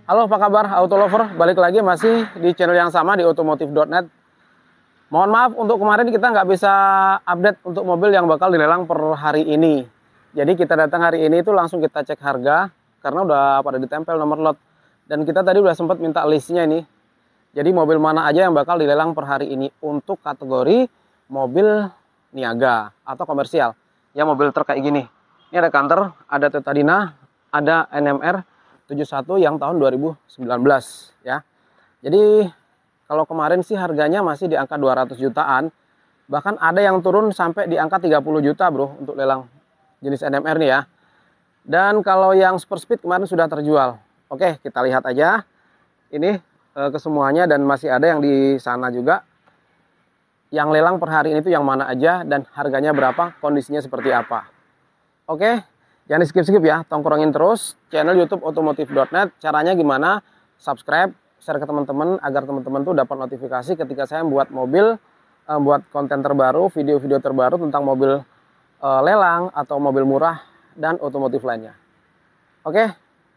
Halo, apa kabar Auto Lover? Balik lagi masih di channel yang sama di otomotif.net. Mohon maaf untuk kemarin kita nggak bisa update untuk mobil yang bakal dilelang per hari ini. Jadi kita datang hari ini itu langsung kita cek harga karena udah pada ditempel nomor lot. Dan kita tadi udah sempat minta listnya ini. Jadi mobil mana aja yang bakal dilelang per hari ini untuk kategori mobil niaga atau komersial. Ya mobil truk kayak gini. Ini ada Canter, ada Toyota Dina, ada NMR 71 yang tahun 2019 ya. Jadi kalau kemarin sih harganya masih di angka 200 jutaan. Bahkan ada yang turun sampai di angka 30 juta bro untuk lelang jenis NMR nih ya. Dan kalau yang super speed kemarin sudah terjual. Oke, kita lihat aja ini kesemuanya dan masih ada yang di sana juga. Yang lelang per hari ini tuh yang mana aja dan harganya berapa, kondisinya seperti apa. Oke. Jangan di skip-skip ya, tongkrongin terus channel YouTube otomotif.net. Caranya gimana? Subscribe, share ke teman-teman agar teman-teman tuh dapat notifikasi ketika saya membuat mobil, buat konten terbaru, video-video terbaru tentang mobil lelang atau mobil murah dan otomotif lainnya. Oke?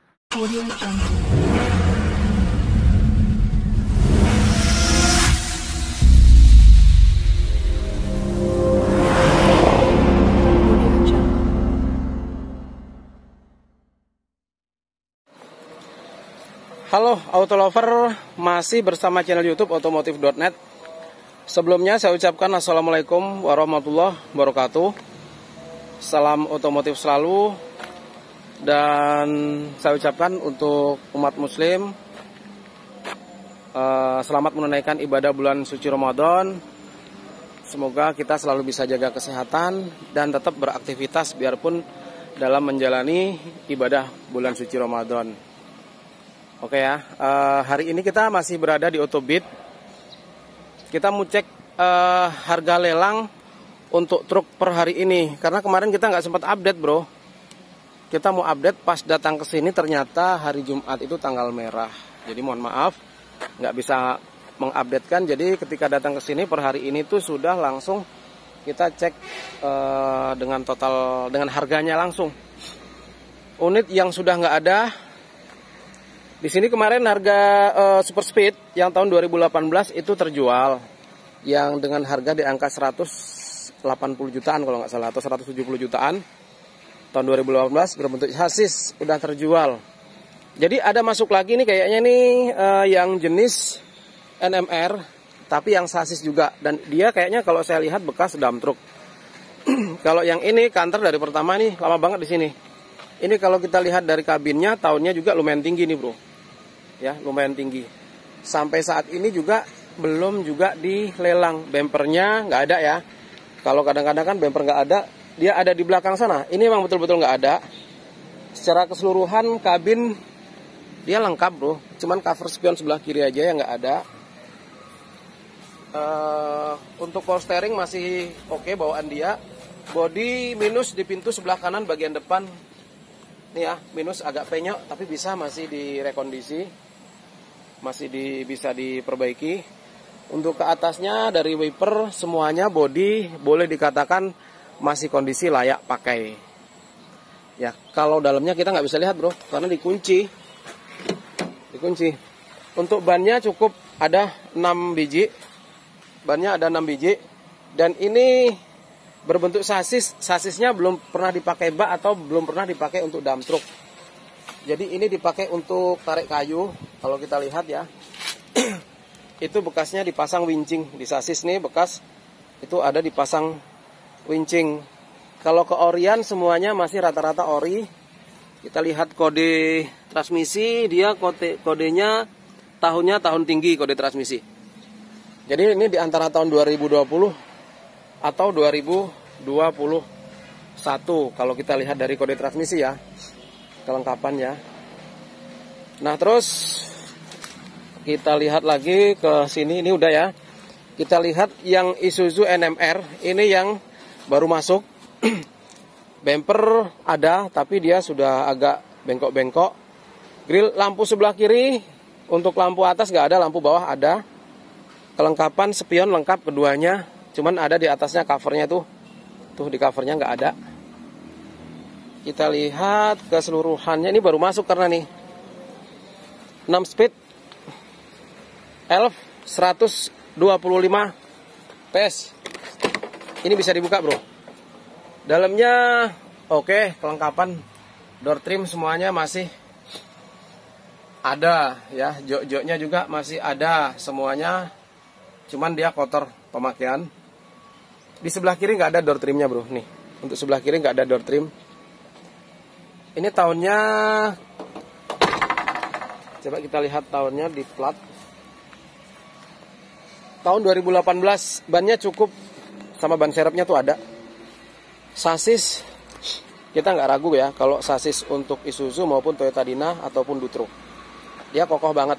Halo Auto Lover, masih bersama channel YouTube otomotif.net. Sebelumnya saya ucapkan Assalamualaikum warahmatullahi wabarakatuh. Salam otomotif selalu. Dan saya ucapkan untuk umat muslim selamat menunaikan ibadah bulan suci Ramadan. Semoga kita selalu bisa jaga kesehatan dan tetap beraktivitas biarpun dalam menjalani ibadah bulan suci Ramadan. Oke ya, hari ini kita masih berada di Otobit. Kita mau cek harga lelang untuk truk per hari ini. Karena kemarin kita nggak sempat update bro. Kita mau update pas datang ke sini ternyata hari Jumat itu tanggal merah. Jadi mohon maaf nggak bisa mengupdatekan. Jadi ketika datang ke sini per hari ini tuh sudah langsung kita cek dengan total, dengan harganya langsung. Unit yang sudah nggak ada. Di sini kemarin harga super speed yang tahun 2018 itu terjual yang dengan harga di angka 180 jutaan kalau nggak salah atau 170 jutaan tahun 2018 berbentuk chassis udah terjual. Jadi ada masuk lagi nih kayaknya nih yang jenis NMR tapi yang chassis juga dan dia kayaknya kalau saya lihat bekas dump truck. Kalau yang ini Canter dari pertama nih lama banget di sini. Ini kalau kita lihat dari kabinnya tahunnya juga lumayan tinggi nih bro. Ya lumayan tinggi. Sampai saat ini juga belum juga dilelang. Bempernya nggak ada ya. Kalau kadang-kadang kan bemper nggak ada, dia ada di belakang sana. Ini memang betul-betul nggak ada. Secara keseluruhan kabin dia lengkap bro. Cuman cover spion sebelah kiri aja yang nggak ada. Untuk power steering masih oke bawaan dia. Bodi minus di pintu sebelah kanan bagian depan. Nih ya, minus agak penyok tapi bisa masih direkondisi. Masih bisa diperbaiki. Untuk ke atasnya dari wiper semuanya bodi boleh dikatakan masih kondisi layak pakai. Ya, kalau dalamnya kita nggak bisa lihat bro, karena dikunci. Untuk bannya cukup ada 6 biji. Bannya ada 6 biji. Dan ini berbentuk chassis. Chassisnya belum pernah dipakai bak atau belum pernah dipakai untuk dump truck. Jadi ini dipakai untuk tarik kayu. Kalau kita lihat ya, itu bekasnya dipasang wincing di chassis nih bekas. Itu ada dipasang wincing. Kalau ke orian semuanya masih rata-rata ori. Kita lihat kode transmisi, dia kodenya tahunnya tahun tinggi kode transmisi. Jadi ini di antara tahun 2020 atau 2021 kalau kita lihat dari kode transmisi ya. Kelengkapannya. Nah terus kita lihat lagi ke sini, ini udah ya. Kita lihat yang Isuzu NMR, ini yang baru masuk. Bumper ada, tapi dia sudah agak bengkok-bengkok. Grill lampu sebelah kiri, untuk lampu atas nggak ada, lampu bawah ada. Kelengkapan spion lengkap keduanya, cuman ada di atasnya covernya tuh di covernya nggak ada. Kita lihat keseluruhannya, ini baru masuk karena nih 6 speed, elf 125 PS. Ini bisa dibuka bro. Dalamnya oke, kelengkapan door trim semuanya masih ada ya, jok-joknya juga masih ada semuanya. Cuman dia kotor pemakaian. Di sebelah kiri nggak ada door trimnya bro. Nih, untuk sebelah kiri nggak ada door trim. Ini tahunnya, coba kita lihat tahunnya di plat. Tahun 2018, bannya cukup sama ban serepnya tuh ada. Sasis kita nggak ragu ya, kalau sasis untuk Isuzu maupun Toyota Dina ataupun Dutro, dia kokoh banget.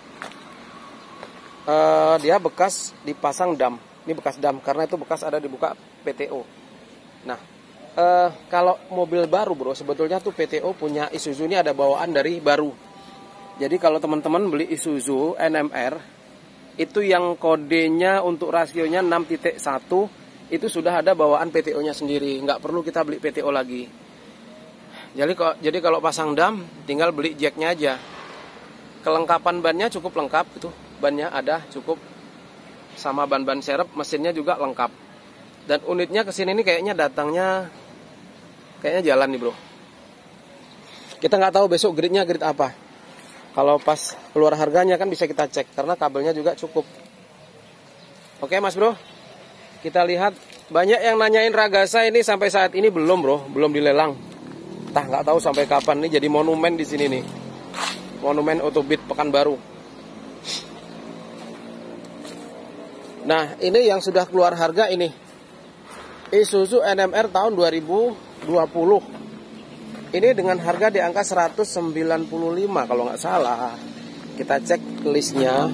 Dia bekas dipasang dam. Ini bekas dam karena itu bekas ada dibuka PTO. Nah, kalau mobil baru bro, sebetulnya tuh PTO punya Isuzu ini ada bawaan dari baru. Jadi kalau teman-teman beli Isuzu NMR, itu yang kodenya untuk rasionya 6.1, itu sudah ada bawaan PTO-nya sendiri. Nggak perlu kita beli PTO lagi. Jadi kalau pasang dam, tinggal beli jacknya aja. Kelengkapan bannya cukup lengkap, itu bannya ada cukup, sama ban-ban serep, mesinnya juga lengkap. Dan unitnya kesini ini kayaknya datangnya jalan nih bro. Kita nggak tahu besok gridnya grid apa. Kalau pas keluar harganya kan bisa kita cek, karena kabelnya juga cukup. Oke mas bro, kita lihat. Banyak yang nanyain Ragasa ini sampai saat ini belum bro, belum dilelang. Entah nggak tahu sampai kapan nih jadi monumen di sini nih. Monumen Autobit Pekanbaru. Nah, ini yang sudah keluar harga ini. Isuzu NMR tahun 2020. Ini dengan harga di angka 195 kalau nggak salah. Kita cek listnya.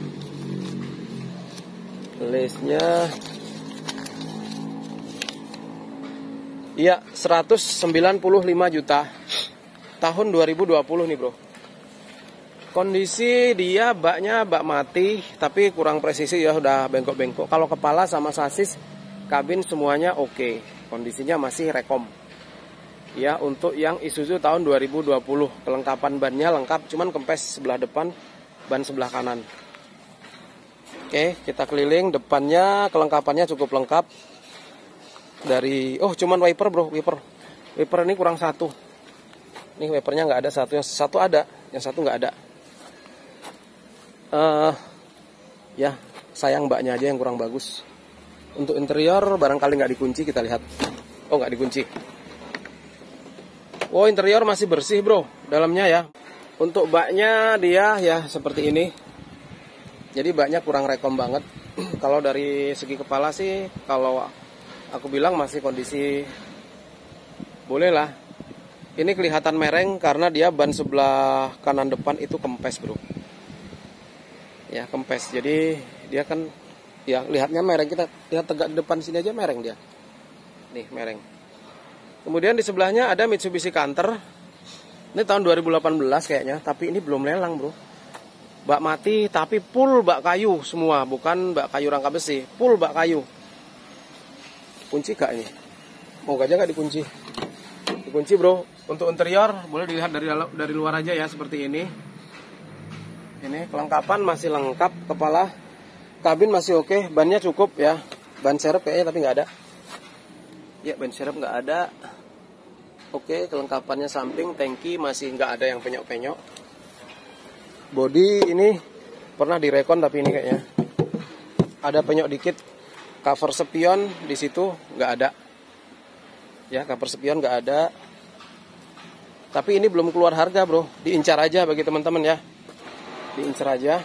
Iya, 195 juta. Tahun 2020 nih bro. Kondisi dia baknya bak mati, tapi kurang presisi ya, udah bengkok-bengkok. Kalau kepala sama sasis, kabin semuanya oke. Kondisinya masih rekom. Ya, untuk yang Isuzu tahun 2020, kelengkapan bannya lengkap, cuman kempes sebelah depan, ban sebelah kanan. Oke, kita keliling. Depannya kelengkapannya cukup lengkap. Dari cuman wiper bro, wiper ini kurang satu. Ini wipernya nggak ada satu, yang satu ada, yang satu nggak ada. Ya sayang mbaknya aja yang kurang bagus. Untuk interior barangkali nggak dikunci, kita lihat. Oh, nggak dikunci. Oh, interior masih bersih bro, dalamnya ya. Untuk baknya dia ya seperti ini. Jadi baknya kurang rekom banget. Kalau dari segi kepala sih, kalau aku bilang masih kondisi boleh lah. Ini kelihatan mereng karena dia ban sebelah kanan depan itu kempes bro. Ya kempes, jadi dia kan ya lihatnya mereng. Kita lihat tegak depan sini aja mereng dia. Nih mereng. Kemudian di sebelahnya ada Mitsubishi Canter. Ini tahun 2018 kayaknya, tapi ini belum lelang bro. Bak mati tapi full bak kayu semua, bukan bak kayu rangka besi, full bak kayu. Kunci gak ini? Mau aja gak dikunci? Dikunci bro. Untuk interior boleh dilihat dari luar aja ya, seperti ini. Ini kelengkapan masih lengkap, kepala, kabin masih oke, bannya cukup ya. Ban serep kayaknya tapi nggak ada. Ya, ban serep nggak ada. Oke, kelengkapannya samping, tangki masih nggak ada yang penyok-penyok. Bodi ini pernah direkon tapi ini kayaknya ada penyok dikit. Cover spion di situ nggak ada. Ya, cover spion nggak ada. Tapi ini belum keluar harga bro, diincar aja bagi teman-teman ya. Diincar aja.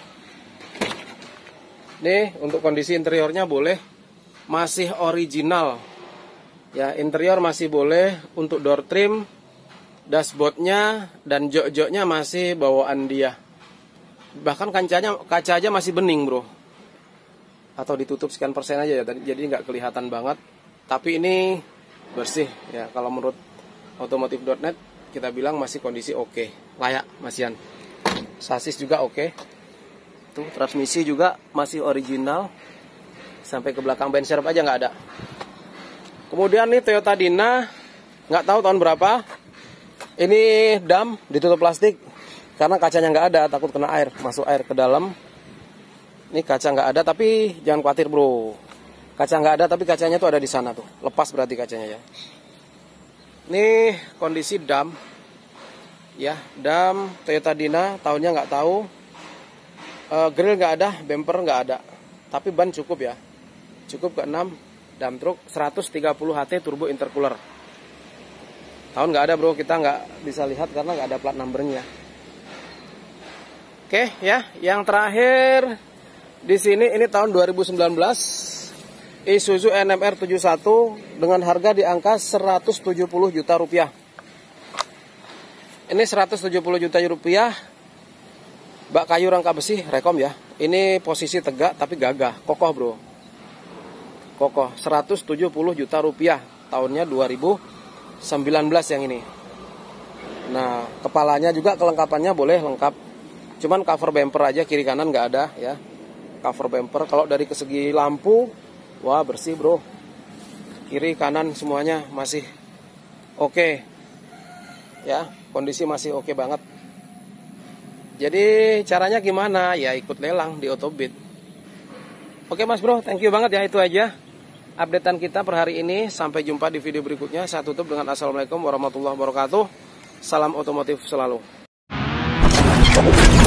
Nih untuk kondisi interiornya boleh, masih original. Ya, interior masih boleh. Untuk door trim, dashboardnya dan jok-joknya masih bawaan dia. Bahkan kaca aja masih bening bro. Atau ditutup sekian persen aja ya, jadi nggak kelihatan banget. Tapi ini bersih ya. Kalau menurut otomotif.net kita bilang masih kondisi oke, layak masihan. Sasis juga oke. Tuh transmisi juga masih original. Sampai ke belakang ban serep aja nggak ada. Kemudian nih Toyota Dina, nggak tahu tahun berapa. Ini dam ditutup plastik. karena kacanya nggak ada, takut kena air, masuk air ke dalam. Ini kaca nggak ada, tapi jangan khawatir bro, kaca nggak ada tapi kacanya tuh ada di sana tuh, lepas berarti kacanya ya. Ini kondisi dam ya, dam Toyota Dina, tahunnya nggak tahu. Grill nggak ada, bumper nggak ada, tapi ban cukup ya, cukup ke 6. Dam truk 130 HT turbo intercooler. Tahun nggak ada bro, kita nggak bisa lihat karena nggak ada plat numbernya. Oke ya, yang terakhir di sini ini tahun 2019 Isuzu NMR 71 dengan harga di angka 170 juta rupiah. Ini 170 juta rupiah, bak kayu rangka besi rekom ya. Ini posisi tegak tapi gagah, kokoh bro. Kokoh, 170 juta rupiah, tahunnya 2019 yang ini. Nah, kepalanya juga kelengkapannya boleh lengkap. Cuman cover bumper aja kiri kanan nggak ada ya. Cover bumper, kalau dari segi lampu, wah bersih bro. Kiri kanan semuanya masih oke. Ya, kondisi masih oke banget. Jadi caranya gimana? Ya ikut lelang di Otobit. Oke mas bro, thank you banget ya, itu aja updatean kita per hari ini. Sampai jumpa di video berikutnya. Saya tutup dengan assalamualaikum warahmatullahi wabarakatuh. Salam otomotif selalu.